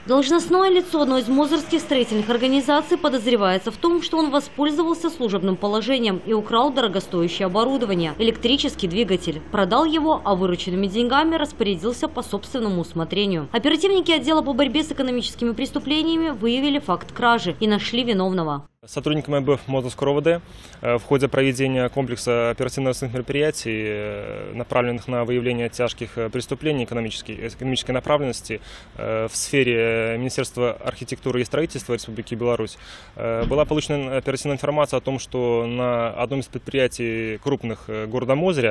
Должностное лицо одной из мозырских строительных организаций подозревается в том, что он воспользовался служебным положением и украл дорогостоящее оборудование – электрический двигатель. Продал его, а вырученными деньгами распорядился по собственному усмотрению. Оперативники отдела по борьбе с экономическими преступлениями выявили факт кражи и нашли виновного. Сотрудниками МБФ Мозырского РОВД в ходе проведения комплекса оперативно-розыскных мероприятий, направленных на выявление тяжких преступлений экономической направленности в сфере Министерства архитектуры и строительства Республики Беларусь, была получена оперативная информация о том, что на одном из предприятий крупных города Мозыря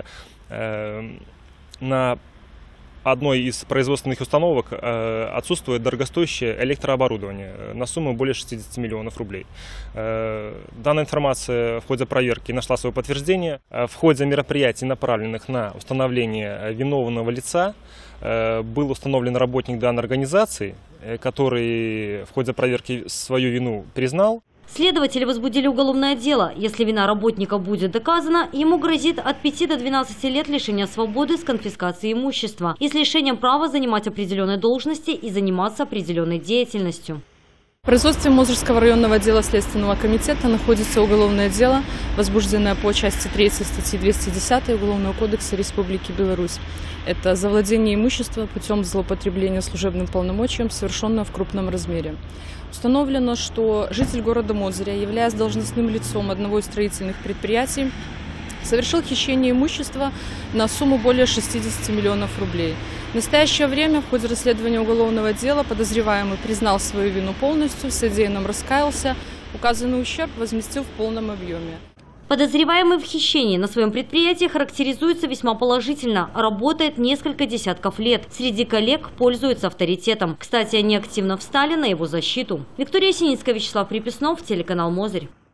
на одной из производственных установок отсутствует дорогостоящее электрооборудование на сумму более 60 миллионов рублей. Данная информация в ходе проверки нашла свое подтверждение. В ходе мероприятий, направленных на установление виновного лица, был установлен работник данной организации, который в ходе проверки свою вину признал. Следователи возбудили уголовное дело. Если вина работника будет доказана, ему грозит от 5 до 12 лет лишения свободы с конфискацией имущества и с лишением права занимать определенные должности и заниматься определенной деятельностью. В производстве Мозырского районного отдела Следственного комитета находится уголовное дело, возбужденное по части 3 статьи 210 Уголовного кодекса Республики Беларусь. Это завладение имущества путем злоупотребления служебным полномочием, совершенное в крупном размере. Установлено, что житель города Мозыря, являясь должностным лицом одного из строительных предприятий, совершил хищение имущества на сумму более 60 миллионов рублей. В настоящее время в ходе расследования уголовного дела подозреваемый признал свою вину полностью, в содеянном раскаялся, указанный ущерб возместил в полном объеме. Подозреваемый в хищении на своем предприятии характеризуется весьма положительно. Работает несколько десятков лет. Среди коллег пользуется авторитетом. Кстати, они активно встали на его защиту. Виктория Синицкая, Вячеслав Приписнов, телеканал Мозырь.